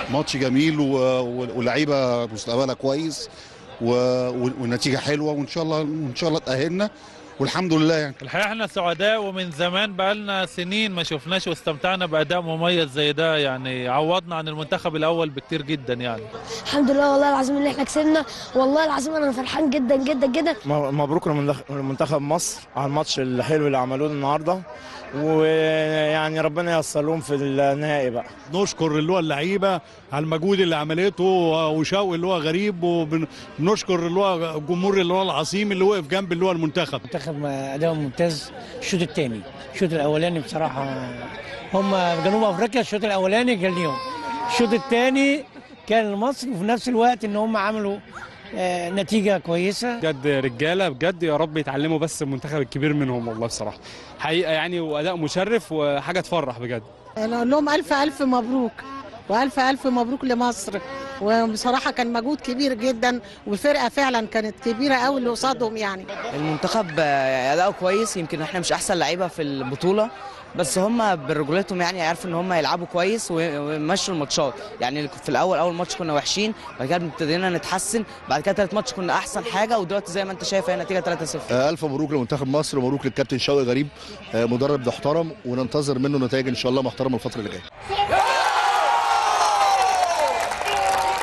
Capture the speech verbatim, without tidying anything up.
ماتش جميل واللعيبه مستقبلها كويس والنتيجه حلوه، وان شاء الله وان شاء الله تاهلنا والحمد لله. يعني الحقيقه احنا سعداء، ومن زمان بقالنا سنين ما شفناش واستمتعنا باداء مميز زي ده، يعني عوضنا عن المنتخب الاول بكتير جدا. يعني الحمد لله والله العظيم اللي احنا كسبنا، والله العظيم انا فرحان جدا جدا جدا. مبروك لمنتخب مصر على الماتش الحلو اللي عملوه النهارده، ويعني ربنا ييسر لهم في النهائي بقى. نشكر اللي هو اللعيبه على المجهود اللي عملته، وشوقي اللي هو غريب، وبنشكر اللي هو الجمهور اللي هو العظيم اللي وقف جنب اللي هو المنتخب. المنتخب اداء ممتاز الشوط الثاني، الشوط الاولاني بصراحه هم جنوب افريقيا الشوط الاولاني كان ليهم، الشوط الثاني كان لمصر، وفي نفس الوقت ان هم عملوا آه نتيجه كويسه. بجد رجاله بجد، يا رب يتعلموا بس المنتخب الكبير منهم والله بصراحه حقيقه يعني، واداء مشرف وحاجه تفرح بجد. انا اقول لهم الف الف مبروك، والف الف مبروك لمصر، وبصراحه كان مجهود كبير جدا، والفرقه فعلا كانت كبيره قوي اللي قصادهم. يعني المنتخب اداؤه كويس، يمكن احنا مش احسن لعيبه في البطوله، بس هم برجولتهم يعني عارفوا ان هم يلعبوا كويس ويمشوا الماتشات. يعني في الاول اول ماتش كنا وحشين، بعد كده ابتدينا نتحسن، بعد كده ثالث ماتش كنا احسن حاجه، ودلوقتي زي ما انت شايف هي نتيجه ثلاثة صفر. الف مبروك لمنتخب مصر، ومبروك للكابتن شوقي غريب، مدرب محترم، وننتظر منه نتائج ان شاء الله محترمه الفتره اللي جايه.